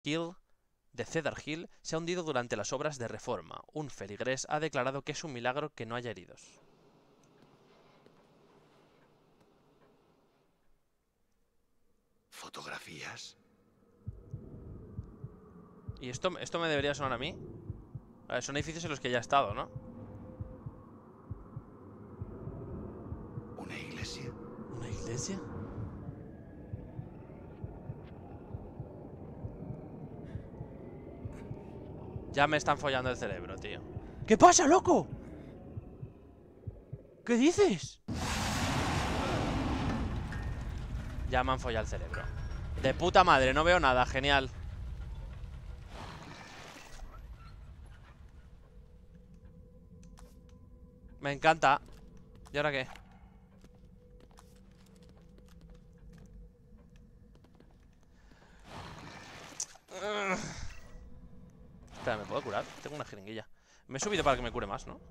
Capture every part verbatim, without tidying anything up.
Hill de Cedar Hill se ha hundido durante las obras de reforma. Un feligrés ha declarado que es un milagro que no haya heridos. ¿Fotografías? ¿Y esto, esto me debería sonar a mí? A ver, son edificios en los que ya he estado, ¿no? ¿Una iglesia? ¿Una iglesia? Ya me están follando el cerebro, tío. ¿Qué pasa, loco? ¿Qué dices? Ya me han follado el cerebro. De puta madre, no veo nada, genial. Me encanta. ¿Y ahora qué? Espera, ¿me puedo curar? Tengo una jeringuilla. Me he subido para que me cure más, ¿no?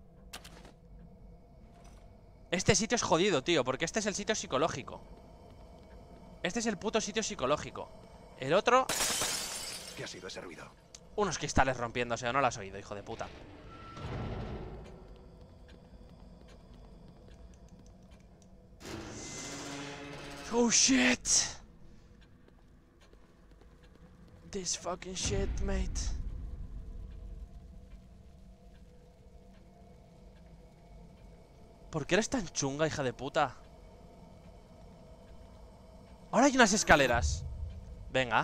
Este sitio es jodido, tío, porque este es el sitio psicológico. Este es el puto sitio psicológico. El otro... ¿Qué ha sido ese ruido? Unos cristales rompiéndose, no lo has oído, hijo de puta. Oh shit. This fucking shit, mate. ¿Por qué eres tan chunga, hija de puta? Ahora hay unas escaleras. Venga.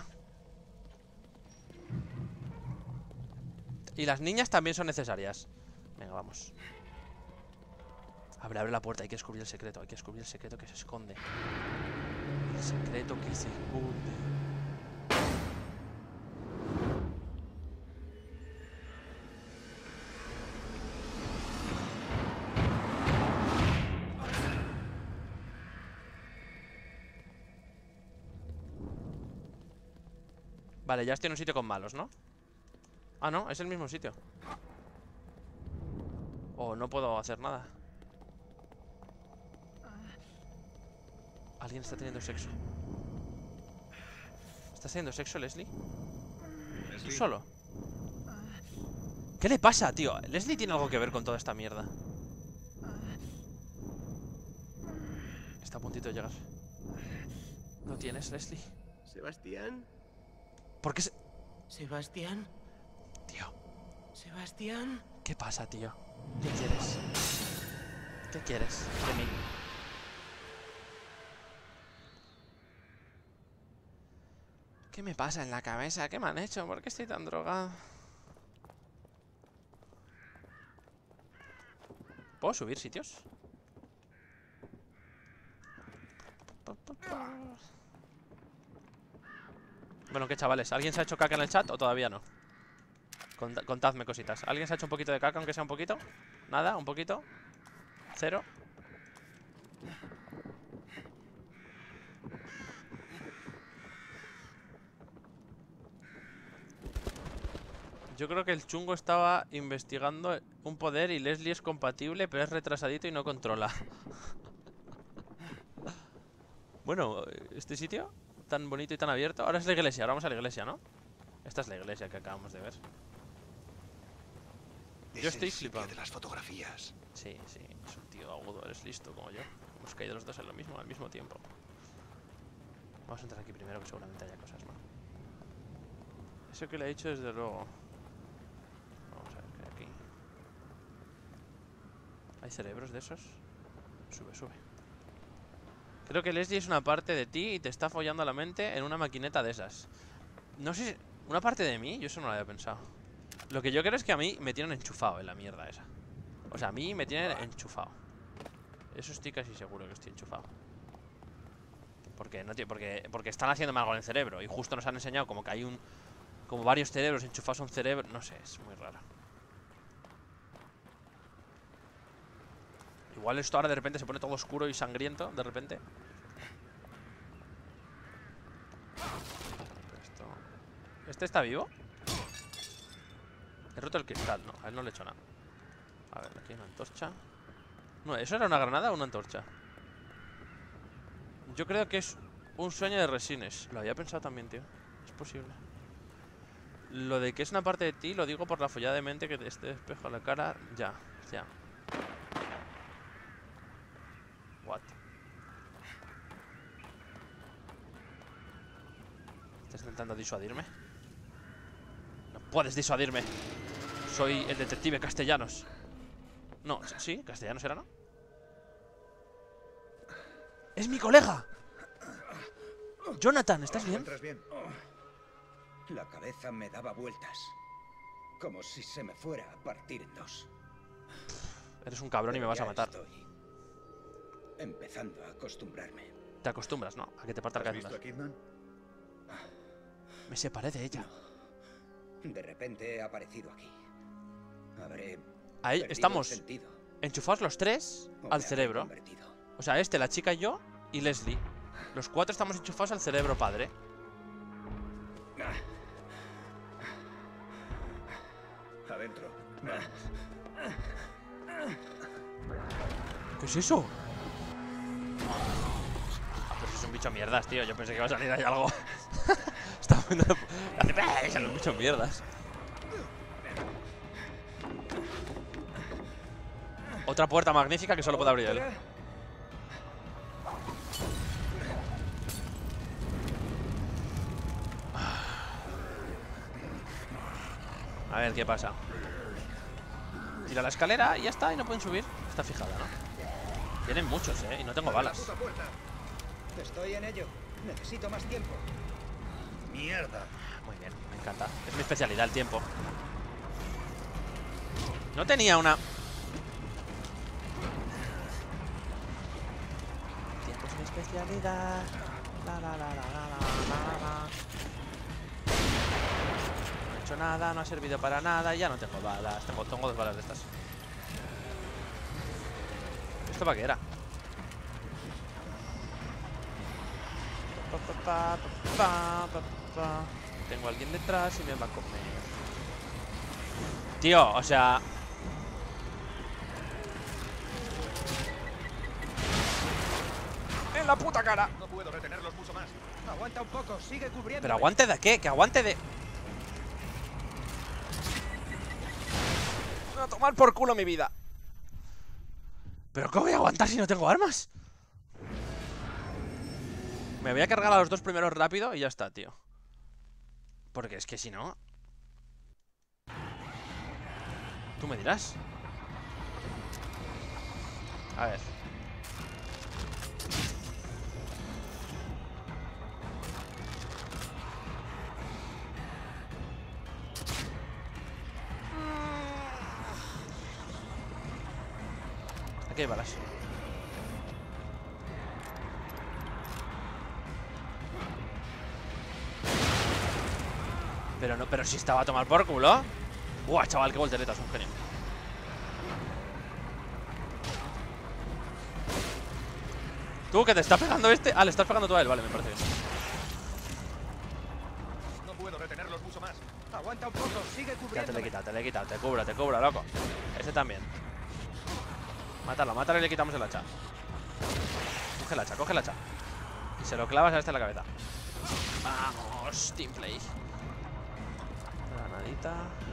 Y las niñas también son necesarias. Venga, vamos. Abre, abre la puerta, hay que descubrir el secreto. Hay que descubrir el secreto que se esconde. El secreto que se esconde. Vale, ya estoy en un sitio con malos, ¿no? Ah, no, es el mismo sitio. Oh, no puedo hacer nada. Alguien está teniendo sexo. ¿Estás teniendo sexo, Leslie? ¿Tú solo? ¿Qué le pasa, tío? ¿Leslie tiene algo que ver con toda esta mierda? Está a puntito de llegar. ¿No tienes, Leslie? ¿Sebastián? ¿Por qué se...? ¿Sebastián? Tío, ¿Sebastián? ¿qué pasa, tío? ¿Qué quieres? ¿Qué quieres de mí? ¿Qué me pasa en la cabeza? ¿Qué me han hecho? ¿Por qué estoy tan drogado? ¿Puedo subir sitios? Bueno, ¿qué chavales? ¿Alguien se ha hecho caca en el chat o todavía no? Cont- Contadme cositas. ¿Alguien se ha hecho un poquito de caca, aunque sea un poquito? ¿Nada? ¿Un poquito? ¿Cero? Yo creo que el chungo estaba investigando un poder y Leslie es compatible, pero es retrasadito y no controla. Bueno, este sitio tan bonito y tan abierto. Ahora es la iglesia, ahora vamos a la iglesia, ¿no? Esta es la iglesia que acabamos de ver. Yo Es estoy el sitio flipando. de las fotografías. Sí, sí, es un tío agudo, eres listo como yo. Hemos caído los dos en lo mismo, al mismo tiempo. Vamos a entrar aquí primero, que seguramente haya cosas, ¿no? Eso que le he dicho desde luego. Vamos a ver qué hay aquí. ¿Hay cerebros de esos? Sube, sube. Creo que Leslie es una parte de ti y te está follando la mente en una maquineta de esas. No sé si... ¿Una parte de mí? Yo eso no lo había pensado. Lo que yo creo es que a mí me tienen enchufado en la mierda esa. O sea, a mí me tienen enchufado. Eso estoy casi seguro que estoy enchufado. Porque, no, porque, porque están haciéndome algo en el cerebro. Y justo nos han enseñado como que hay un... Como varios cerebros enchufados a un cerebro. No sé, es muy raro. Igual esto ahora de repente se pone todo oscuro y sangriento. De repente. Esto... ¿Este está vivo? He roto el cristal, no, a él no le he hecho nada. A ver, aquí hay una antorcha. No, ¿eso era una granada o una antorcha? Yo creo que es un sueño de Resines. Lo había pensado también, tío. Es posible. Lo de que es una parte de ti lo digo por la follada de mente que te esté espejo a la cara. Ya, ya. What? ¿Estás intentando disuadirme? No puedes disuadirme. Soy el detective Castellanos. No, sí, Castellanos era, ¿no? ¡Es mi colega! Jonathan, ¿estás bien? ¿Encuentras bien? La cabeza me daba vueltas, como si se me fuera a partir en dos. Eres un cabrón y me Pero vas a ya matar. Estoy empezando a acostumbrarme. Te acostumbras, ¿no? A que te parta la ¿Has visto cabeza. a Kidman? Me separé de ella. De repente he aparecido aquí. Habré Ahí perdido estamos el sentido, enchufados los tres o me al habré cerebro. convertido. O sea, este, la chica y yo y Leslie. Los cuatro estamos enchufados al cerebro, padre. Adentro. Vamos. ¿Qué es eso? Ah, pero si es un bicho mierdas, tío. Yo pensé que iba a salir ahí algo. Está viendo... Hace... Son los bichos mierdas. Otra puerta magnífica que solo puede abrir él. A ver qué pasa. Tira la escalera y ya está, y no pueden subir. Está fijada, ¿no? Tienen muchos, eh, y no tengo balas. Estoy en ello. Necesito más tiempo. ¡Mierda! Muy bien, me encanta. Es mi especialidad, el tiempo. No tenía una... Tiempo es mi especialidad. La la la la la la la la. No he hecho nada, no ha servido para nada y ya no tengo balas. Tengo, tengo dos balas de estas. ¿Esto para qué era? Pa, pa, pa, pa, pa, pa. Tengo a alguien detrás y me va a comer. Tío, o sea... ¡En la puta cara! No puedo retenerlos mucho más. Aguanta un poco, sigue cubriendo. ¿Pero aguante de qué? ¿Que aguante de...? Me va a tomar por culo mi vida. ¿Pero cómo voy a aguantar si no tengo armas? Me voy a cargar a los dos primeros rápido y ya está, tío. Porque es que si no... Tú me dirás. A ver. Aquí hay balas. Pero no, pero si estaba a tomar por culo. Buah, chaval, qué voltereta, es un genio. ¿Tú que te está pegando este? Ah, le estás pegando tú a él, vale, me parece bien. No puedo retenerlos mucho más. Aguanta un poco, sigue Ya te cubriendo. le he quitado, te le he quitado, te cubro, te cubro, loco. Ese también. Mátalo, mátalo y le quitamos el hacha. Coge el hacha, coge el hacha. Y se lo clavas a este en la cabeza. Vamos, teamplay. Granadita.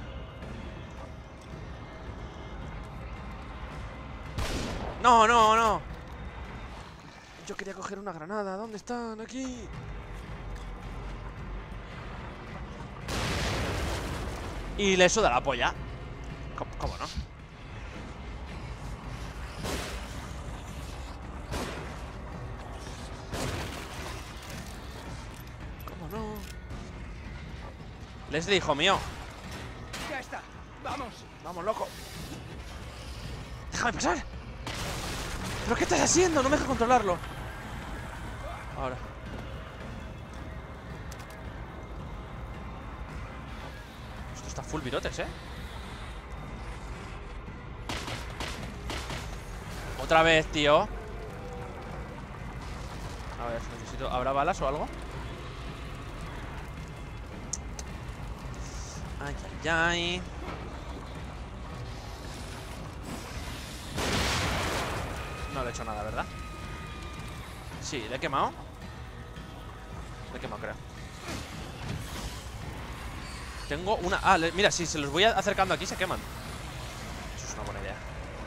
No, no, no. Yo quería coger una granada. ¿Dónde están? Aquí. Y le suda la polla. ¿Cómo, cómo no? ¿Cómo no? Leslie, hijo mío. Ya está, vamos. Vamos, loco. Déjame pasar. ¿Pero qué estás haciendo? No me deja controlarlo. Ahora. Esto está full virotes, ¿eh? Otra vez, tío. A ver, necesito... ¿Habrá balas o algo? Ay, ay, ay. No le he hecho nada, ¿verdad? Sí, le he quemado. Le he quemado, creo. Tengo una... Ah, le... mira, si se los voy acercando aquí se queman. Eso es una buena idea.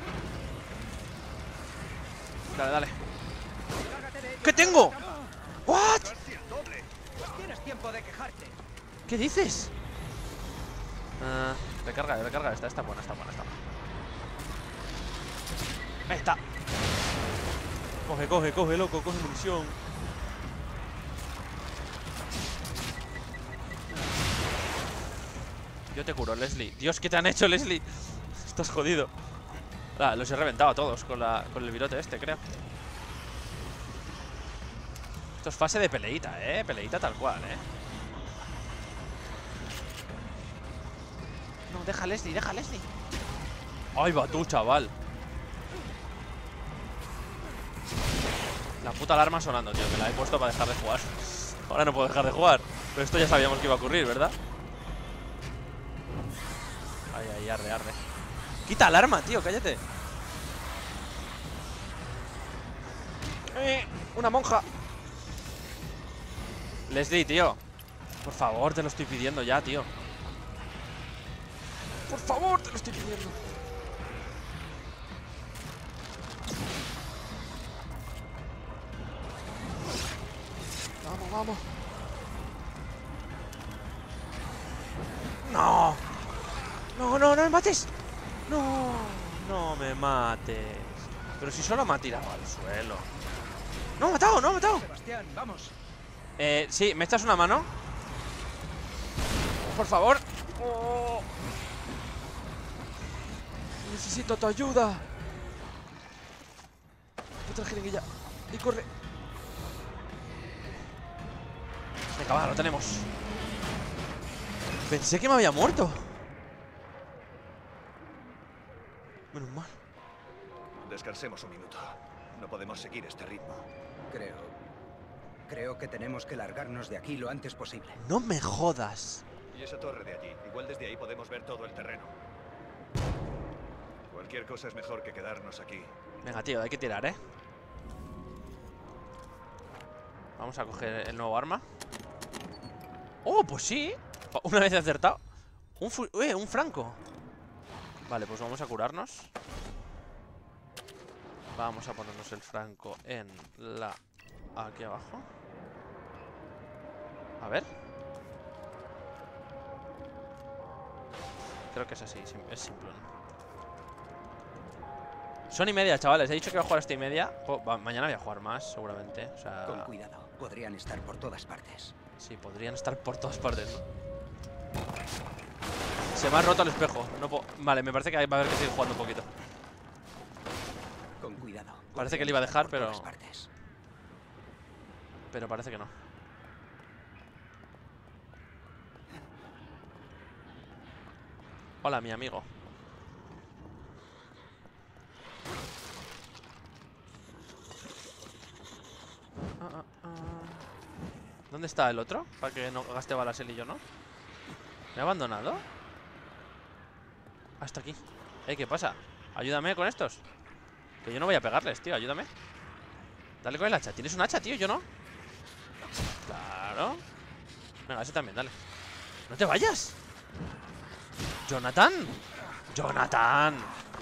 Dale, dale. ¿Qué tengo? ¿What? Tienes tiempo de quejarte. ¿Qué dices? Uh, recarga, recarga. Esta está buena, está buena, está buena. Ahí está. Coge, coge, coge, loco, coge munición. Yo te curo, Leslie. Dios, ¿qué te han hecho, Leslie? Estás jodido. Ah, los he reventado a todos con, la, con el virote este, creo. Esto es fase de peleita, eh. Peleita tal cual, eh. No, deja a Leslie, deja a Leslie. Ay, va tú, chaval. La puta alarma sonando, tío, que la he puesto para dejar de jugar. Ahora no puedo dejar de jugar. Pero esto ya sabíamos que iba a ocurrir, ¿verdad? Ay, ay, arde, arde. Quita alarma, tío, cállate. Eh, una monja. Leslie, tío. Por favor, te lo estoy pidiendo ya, tío. Por favor, te lo estoy pidiendo. Vamos, vamos. No. No, no, no me mates. No, no me mates. Pero si solo me ha tirado al suelo. No, me ha matado, no, me ha matado. Sebastián, vamos. Eh, sí, ¿me echas una mano? Por favor. Oh. Necesito tu ayuda. Otra jeringuilla. Y corre. Venga, va, lo tenemos. Pensé que me había muerto. Menos mal. Descansemos un minuto. No podemos seguir este ritmo. Creo... Creo que tenemos que largarnos de aquí lo antes posible. No me jodas. Y esa torre de allí. Igual desde ahí podemos ver todo el terreno. Cualquier cosa es mejor que quedarnos aquí. Venga, tío, hay que tirar, ¿eh? Vamos a coger el nuevo arma. ¡Oh, pues sí! Una vez he acertado. Un, fu eh, un franco. Vale, pues vamos a curarnos. Vamos a ponernos el franco en la... Aquí abajo. A ver. Creo que es así, es simple. Son y media, chavales. He dicho que voy a jugar hasta y media. Oh, va, mañana voy a jugar más, seguramente. O sea... Con cuidado, podrían estar por todas partes. Sí, podrían estar por todas partes, ¿no? Se me ha roto el espejo. No puedo... Vale, me parece que va a haber que seguir jugando un poquito. Con cuidado. Parece que le iba a dejar, por pero... todas partes. Pero parece que no. Hola, mi amigo. Ah, ah, ah. ¿Dónde está el otro? Para que no gaste balas él y yo, ¿no? ¿Me ha abandonado? Hasta aquí. Eh, ¿qué pasa? Ayúdame con estos. Que yo no voy a pegarles, tío, ayúdame. Dale con el hacha. ¿Tienes un hacha, tío? Yo no. Claro. Venga, ese también, dale. ¡No te vayas! ¡Jonathan! ¡Jonathan!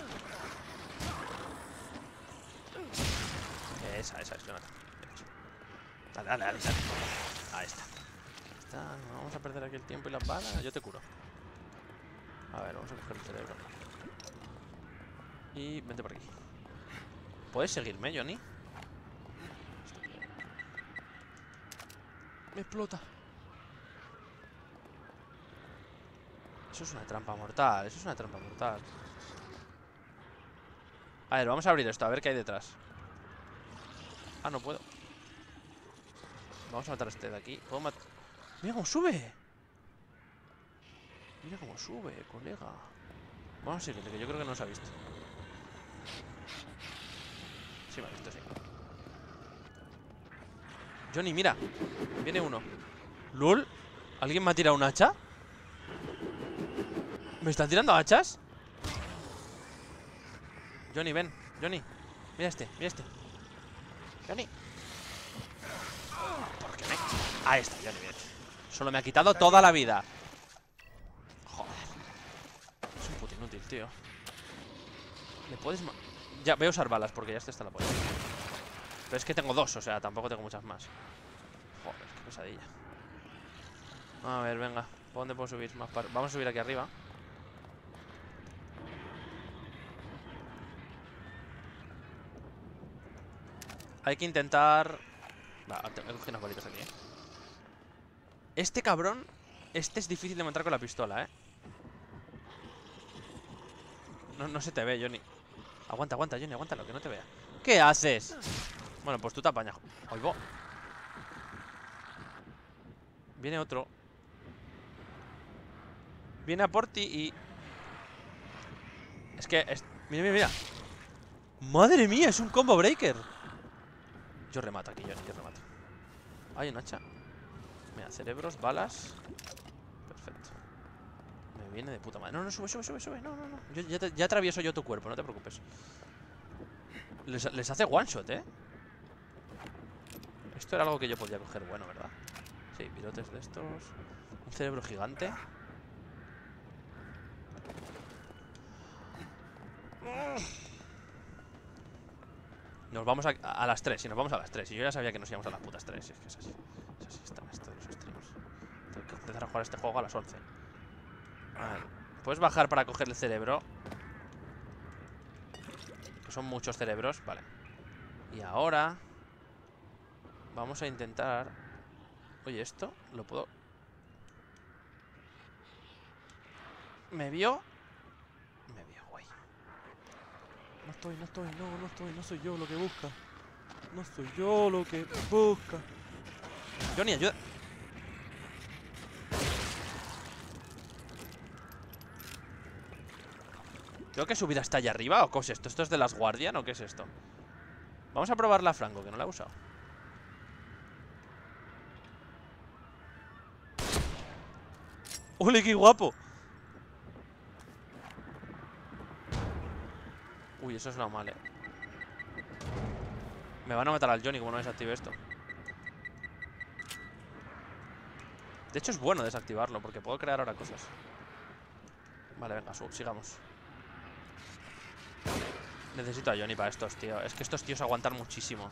Esa, esa es Jonathan. Dale, dale, dale, dale. Ahí está. está. No vamos a perder aquí el tiempo y las balas. Yo te curo. A ver, vamos a coger el cerebro. Y vente por aquí. ¿Puedes seguirme, Johnny? Me explota. Eso es una trampa mortal. Eso es una trampa mortal. A ver, vamos a abrir esto, a ver qué hay detrás. Ah, no puedo. Vamos a matar a este de aquí. ¿Puedo matar? ¡Mira cómo sube! Mira cómo sube, colega. Vamos a seguirle, que yo creo que no se ha visto. Sí, me ha visto, sí. Johnny, mira. Viene uno. ¿Lul? ¿Alguien me ha tirado un hacha? ¿Me están tirando hachas? Johnny, ven. Johnny. Mira este, mira este. Johnny. ¿Por qué me...? Ahí está, Johnny, bien. Solo me ha quitado toda la vida. útil, tío. ¿Le puedes ma Ya, voy a usar balas porque ya este está la polla. Pero es que tengo dos, o sea, tampoco tengo muchas más. Joder, qué pesadilla. A ver, venga. ¿Por dónde puedo subir? Más par Vamos a subir aquí arriba. Hay que intentar... Va, he cogido unas bolitas aquí, ¿eh? Este cabrón... Este es difícil de matar con la pistola, ¿eh? No, no se te ve, Johnny. Aguanta, aguanta, Johnny, aguántalo, que no te vea. ¿Qué haces? Bueno, pues tú te apañas. Oigo. Viene otro. Viene a por ti y... Es que... Es... Mira, mira, mira. ¡Madre mía! Es un combo breaker. Yo remato aquí, Johnny, yo remato. Hay un hacha. Mira, cerebros, balas. Perfecto. Me viene de puta madre. No, no, sube, sube, sube, sube. No, no, no. Yo, ya, te, ya atravieso yo tu cuerpo, no te preocupes. Les, les hace one shot, ¿eh? Esto era algo que yo podía coger bueno, ¿verdad? Sí, pilotes de estos. Un cerebro gigante. Nos vamos a, a las tres, y nos vamos a las tres. Y yo ya sabía que nos íbamos a las putas tres. Es que es así. Es así, están estos los streams. Tengo que empezar a jugar este juego a las once. A ver, puedes bajar para coger el cerebro. Que son muchos cerebros, vale. Y ahora vamos a intentar... Oye, esto lo puedo... ¿Me vio? Me vio, güey. No estoy, no estoy, no, no estoy, no soy yo lo que busca. No soy yo lo que busca. Johnny, ayuda. ¿Tengo que subir hasta allá arriba o qué es esto? ¿Esto es de las Guardian o qué es esto? Vamos a probar la Franco, que no la he usado. ¡Ole, qué guapo! Uy, eso es lo mal, eh. Me van a matar al Johnny como no desactive esto. De hecho es bueno desactivarlo porque puedo crear ahora cosas. Vale, venga, sub, sigamos. Necesito a Johnny para estos, tío. Es que estos tíos aguantan muchísimo.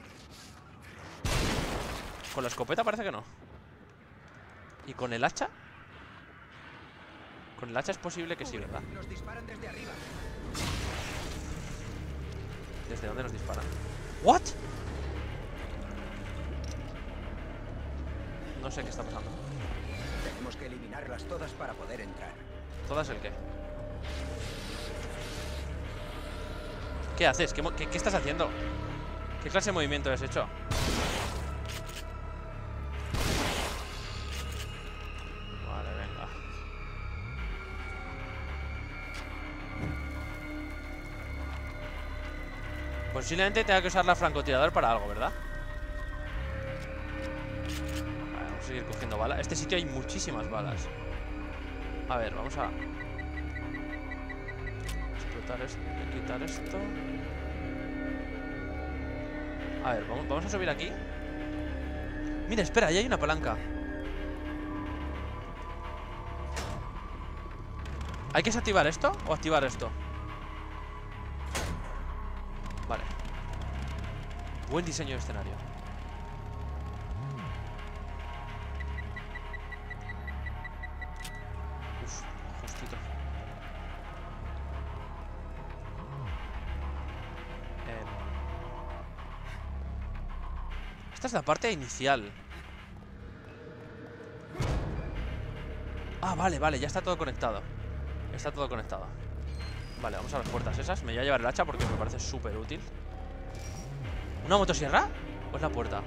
Con la escopeta parece que no. ¿Y con el hacha? Con el hacha es posible que sí, ¿verdad? Nos disparan desde arriba. ¿Desde dónde nos disparan? ¿What? No sé qué está pasando. Tenemos que eliminarlas todas para poder entrar. ¿Todas el qué? ¿Qué haces? ¿Qué, qué, qué estás haciendo? ¿Qué clase de movimiento has hecho? Vale, venga. Posiblemente tenga que usar la francotirador para algo, ¿verdad? Vale, vamos a seguir cogiendo balas. En este sitio hay muchísimas balas. A ver, vamos a... explotar esto, quitar esto. A ver, vamos, vamos a subir aquí. Mira, espera, ahí hay una palanca. ¿Hay que desactivar esto o activar esto? Vale. Buen diseño de escenario. Uf, justito. Eh... Esta es la parte inicial. Ah, vale, vale, ya está todo conectado. Está todo conectado. Vale, vamos a las puertas esas. Me voy a llevar el hacha porque me parece súper útil. ¿Una motosierra? ¿O es la puerta?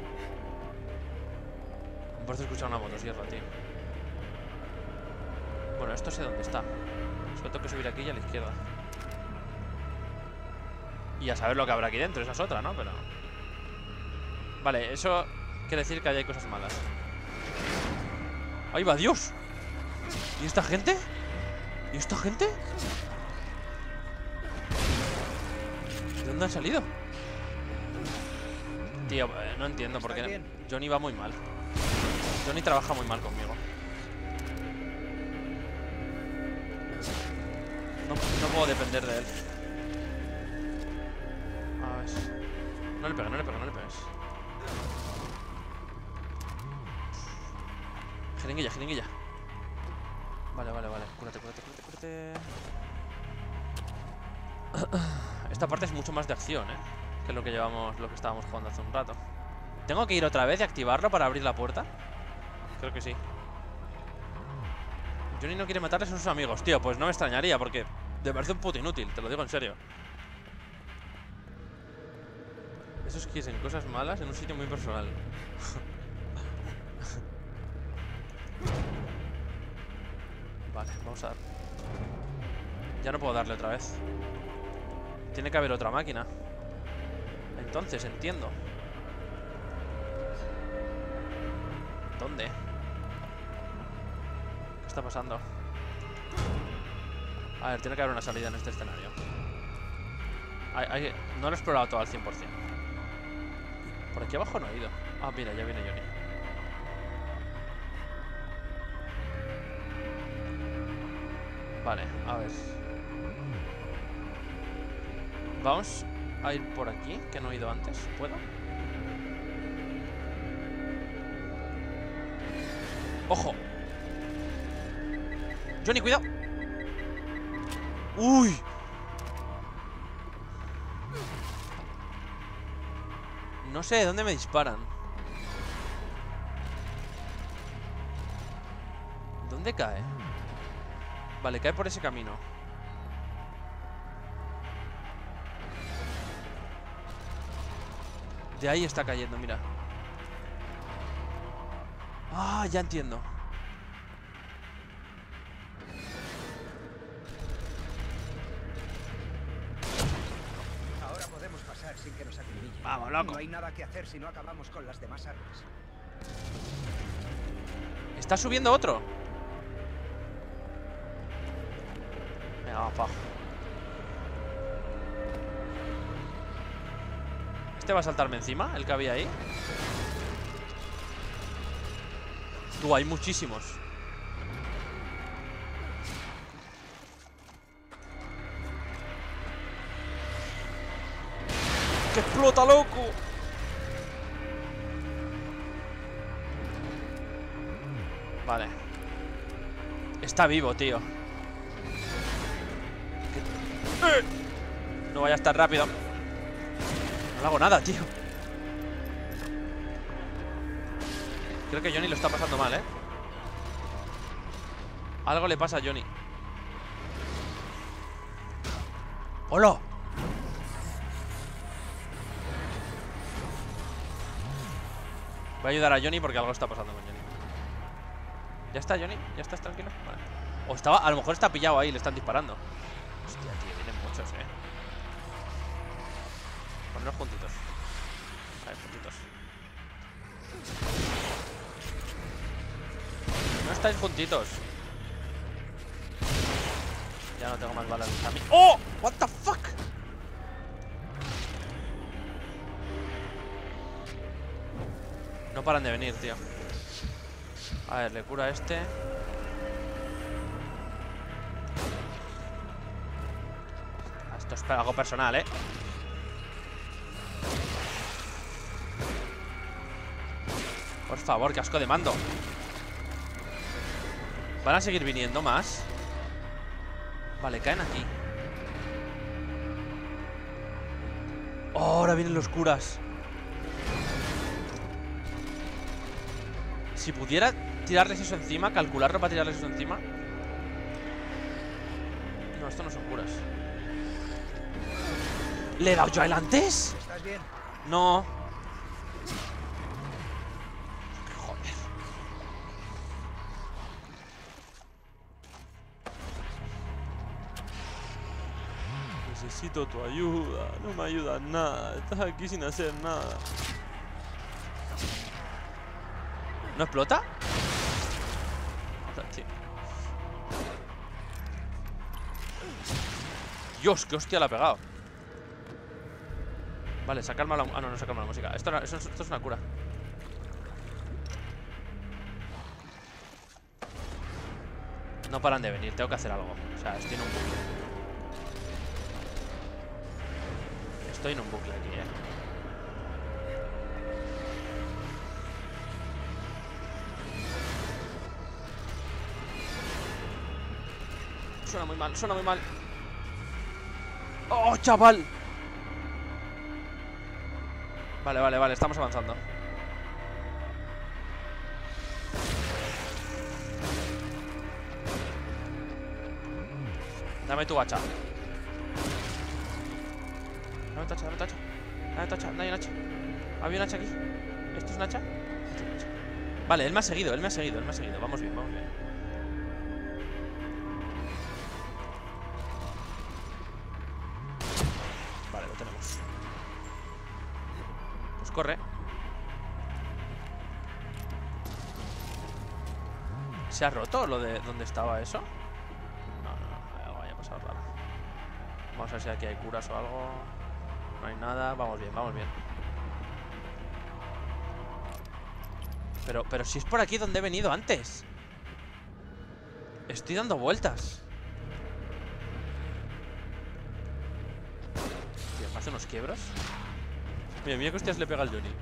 Me parece escuchar una motosierra, tío. Bueno, esto sé dónde está. Solo tengo que subir aquí y a la izquierda. Y a saber lo que habrá aquí dentro. Esa es otra, ¿no? Pero... Vale, eso quiere decir que ahí hay cosas malas. ¡Ahí va, Dios! ¿Y esta gente? ¿Y esta gente? ¿De dónde han salido? Tío, eh, no entiendo por qué Johnny va muy mal. Johnny trabaja muy mal conmigo. No, no puedo depender de él. A ver. No le pegues, no le pegues, no le pegues. Jeringuilla, jeringuilla. Vale, vale, vale. Cúrate, cúrate, cúrate, cúrate. Esta parte es mucho más de acción, ¿eh? Que lo que llevamos, lo que estábamos jugando hace un rato. ¿Tengo que ir otra vez y activarlo para abrir la puerta? Creo que sí. Johnny no quiere matarles a sus amigos. Tío, pues no me extrañaría porque me parece un puto inútil, te lo digo en serio. Esos que dicen cosas malas en un sitio muy personal. Vale, vamos a dar. Ya no puedo darle otra vez. Tiene que haber otra máquina. Entonces, entiendo. ¿Dónde? ¿Qué está pasando? A ver, tiene que haber una salida en este escenario. Hay, hay, no lo he explorado todo al cien por cien. Por aquí abajo no he ido. Ah, mira, ya viene Johnny. Vale, a ver. Vamos a ir por aquí, que no he ido antes. ¿Puedo? ¡Ojo! Johnny, cuidado. ¡Uy! No sé de dónde me disparan. ¿Dónde cae? Vale, cae por ese camino. De ahí está cayendo, mira. Ah, ya entiendo. Ahora podemos pasar sin que nos acribillen. Vamos, loco. No hay nada que hacer si no acabamos con las demás armas. Está subiendo otro. Venga, vamos para abajo. ¿Este va a saltarme encima? ¿El que había ahí? Tú, hay muchísimos. ¡Que explota, loco! Vale. Está vivo, tío. ¿Qué? No vaya a estar rápido. No le hago nada, tío. Creo que Johnny lo está pasando mal, ¿eh? Algo le pasa a Johnny. ¡Hola! Voy a ayudar a Johnny porque algo está pasando con Johnny. ¿Ya está, Johnny? ¿Ya estás tranquilo? Vale. O estaba, a lo mejor está pillado ahí, le están disparando. Hostia, tío, vienen muchos, eh. Poneros juntitos. A ver, juntitos. No estáis juntitos. Ya no tengo más balas a mí. ¡Oh! What the fuck. No paran de venir, tío. A ver, le cura a este. Esto es algo personal, ¿eh? Por favor, casco de mando. ¿Van a seguir viniendo más? Vale, caen aquí. Oh, ahora vienen los curas. Si pudiera tirarles eso encima, calcularlo para tirarles eso encima. No, esto no son curas. ¿Le he dado yo a él antes? ¿Estás bien? No. Joder. Necesito tu ayuda. No me ayudas nada. Estás aquí sin hacer nada. ¿No explota? Tío. Dios, qué hostia le ha pegado. Vale, sacarme la... Ah, no, no sacarme la música. Esto, esto, esto es una cura. No paran de venir, tengo que hacer algo. O sea, estoy en un punto. Estoy en un bucle aquí, eh. Suena muy mal, suena muy mal. ¡Oh, chaval! Vale, vale, vale, estamos avanzando. Dame tu hacha. Dame tu hacha, dame tu hacha. Dame tu hacha, no hay un hacha. ¿Había un hacha aquí? ¿Esto es un hacha? Esto es un hacha. Vale, él me ha seguido, él me ha seguido, él me ha seguido. Vamos bien, vamos bien. Vale, lo tenemos. Pues corre. ¿Se ha roto lo de dónde estaba eso? No, no, no, algo haya pasado raro. Vamos a ver si aquí hay curas o algo. No hay nada, vamos bien, vamos bien. Pero, pero si es por aquí donde he venido antes. Estoy dando vueltas. Tío, me hace unos quiebros. Mira, mira que hostias le pega al Johnny.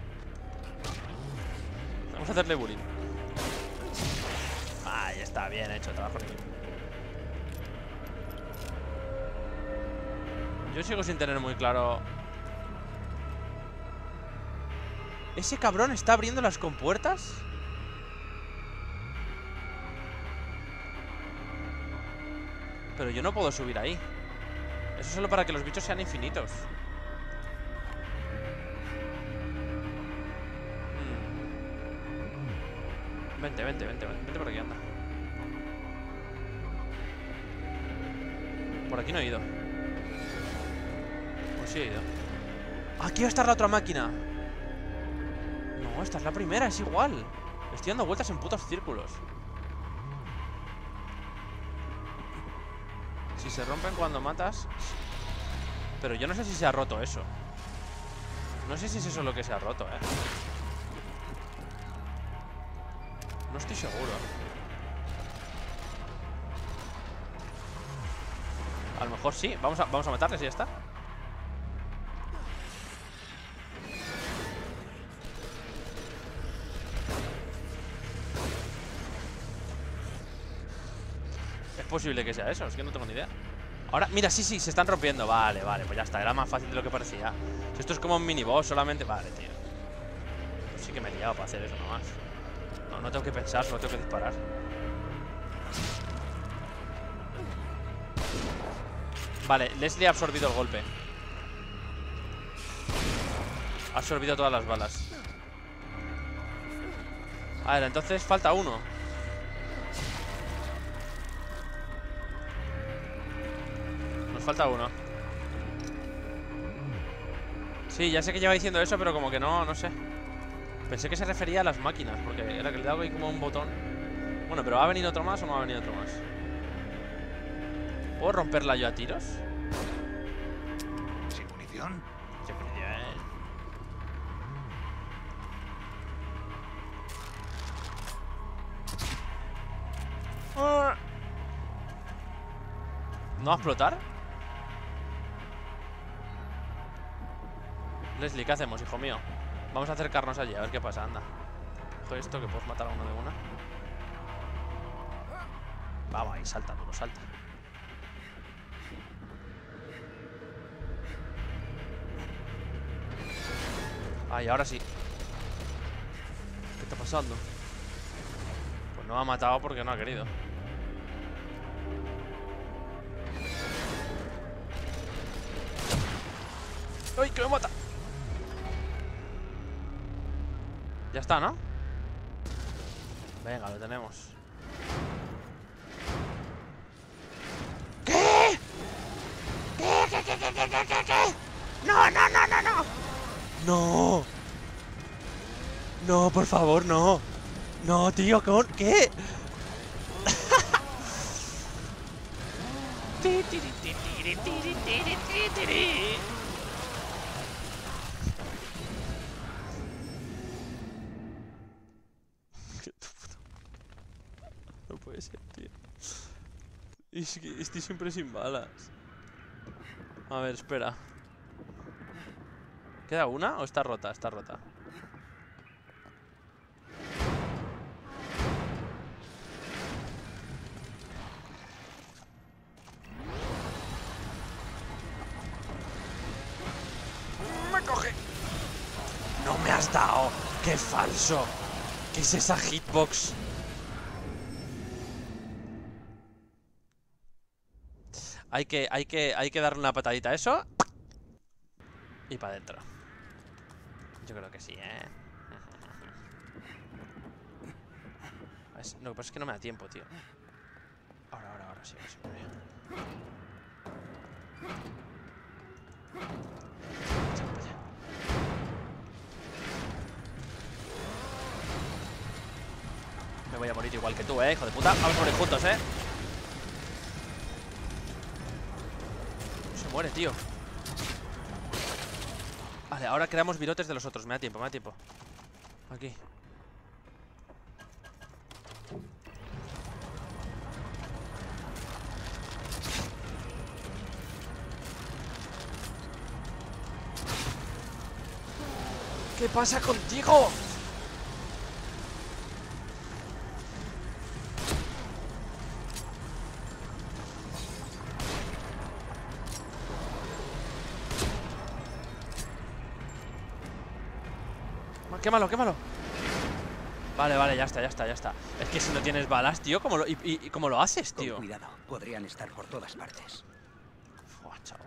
Vamos a hacerle bullying. Ahí está, bien hecho, trabajo en equipo. Yo sigo sin tener muy claro. ¿Ese cabrón está abriendo las compuertas? Pero yo no puedo subir ahí. Eso es solo para que los bichos sean infinitos. hmm. Vente, vente, vente, vente, vente por aquí, anda. Por aquí no he ido. Pues sí he ido. Aquí va a estar la otra máquina. No, esta es la primera, es igual. Estoy dando vueltas en putos círculos. Si se rompen cuando matas. Pero yo no sé si se ha roto eso. No sé si es eso lo que se ha roto, eh. No estoy seguro. A lo mejor sí, vamos a, vamos a matarles y ya está. Es posible que sea eso, es que no tengo ni idea. Ahora, mira, sí, sí, se están rompiendo. Vale, vale, pues ya está, era más fácil de lo que parecía. Si esto es como un miniboss solamente. Vale, tío. Pues sí que me he liado para hacer eso nomás. No, no tengo que pensar, solo tengo que disparar. Vale, Leslie ha absorbido el golpe. Ha absorbido todas las balas. A ver, entonces falta uno. Nos falta uno. Sí, ya sé que lleva diciendo eso, pero como que no, no sé. Pensé que se refería a las máquinas, porque era que le he dado ahí como un botón. Bueno, pero ¿ha venido otro más o no ha venido otro más? ¿Puedo romperla yo a tiros? ¿Sin munición? Sin munición. ¿No va a explotar? Leslie, ¿qué hacemos, hijo mío? Vamos a acercarnos allí, a ver qué pasa, anda. Coge esto que puedes matar a uno de una. Vamos ahí, salta, duro, salta. Ay, ahora sí. ¿Qué está pasando? Pues no ha matado porque no ha querido. ¡Ay, que me mata! Ya está, ¿no? Venga, lo tenemos. ¿Qué? ¿Qué? ¿Qué? ¿Qué? ¿Qué? ¿Qué? ¿Qué? ¿Qué? ¡No, no, no, no, no! ¡No! No, por favor, no. No, tío, ¿con qué? No puede ser, tío. Es que estoy siempre sin balas. A ver, espera. ¿Queda una o está rota? Está rota. ¡Me coge! ¡No me has dado! ¡Qué falso! ¿Qué es esa hitbox? Hay que, hay que, hay que darle una patadita a eso. Y para adentro. Yo creo que sí, ¿eh? Es, lo que pasa es que no me da tiempo, tío. Ahora, ahora, ahora sí, ahora sí. Me voy a morir igual que tú, ¿eh? Hijo de puta. Vamos a morir juntos, ¿eh? Se muere, tío. Vale, ahora creamos virotes de los otros. Me da tiempo, me da tiempo. Aquí. ¿Qué pasa contigo? Quémalo, quémalo. Vale, vale, ya está, ya está, ya está. Es que si no tienes balas, tío, ¿cómo lo, y, y, y cómo lo haces, tío? Con cuidado, podrían estar por todas partes. Fua, chaval.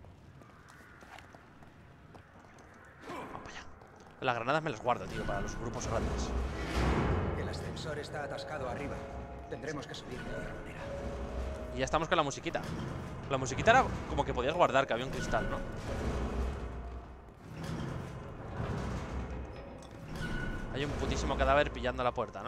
Vamos para allá. Las granadas me las guardo, tío, para los grupos grandes. El ascensor está atascado arriba. Tendremos que subir de otra manera. Y ya estamos con la musiquita. La musiquita era como que podías guardar, que había un cristal, ¿no? Hay un putísimo cadáver pillando la puerta, ¿no?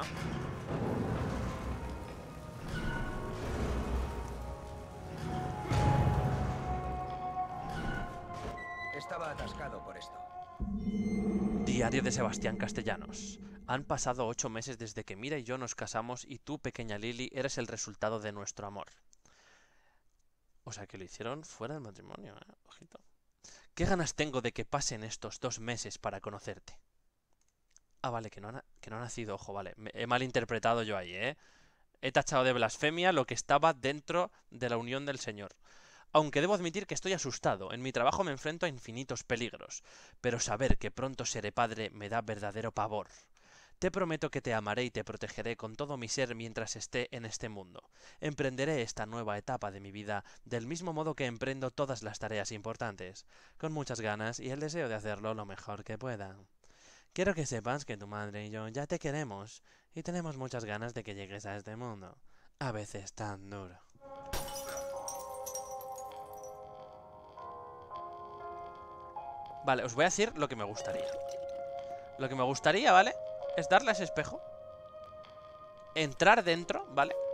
Estaba atascado por esto. Diario de Sebastián Castellanos. Han pasado ocho meses desde que Mira y yo nos casamos y tú, pequeña Lily, eres el resultado de nuestro amor. O sea que lo hicieron fuera del matrimonio, ¿eh? Ojito. ¿Qué ganas tengo de que pasen estos dos meses para conocerte? Ah, vale, que no, ha, que no ha nacido, ojo, vale. Me, he malinterpretado yo ahí, ¿eh? He tachado de blasfemia lo que estaba dentro de la unión del Señor. Aunque debo admitir que estoy asustado. En mi trabajo me enfrento a infinitos peligros. Pero saber que pronto seré padre me da verdadero pavor. Te prometo que te amaré y te protegeré con todo mi ser mientras esté en este mundo. Emprenderé esta nueva etapa de mi vida del mismo modo que emprendo todas las tareas importantes. Con muchas ganas y el deseo de hacerlo lo mejor que pueda. Quiero que sepas que tu madre y yo ya te queremos y tenemos muchas ganas de que llegues a este mundo, a veces tan duro. Vale, os voy a decir lo que me gustaría. Lo que me gustaría, ¿vale? Es darle a ese espejo, entrar dentro, ¿vale?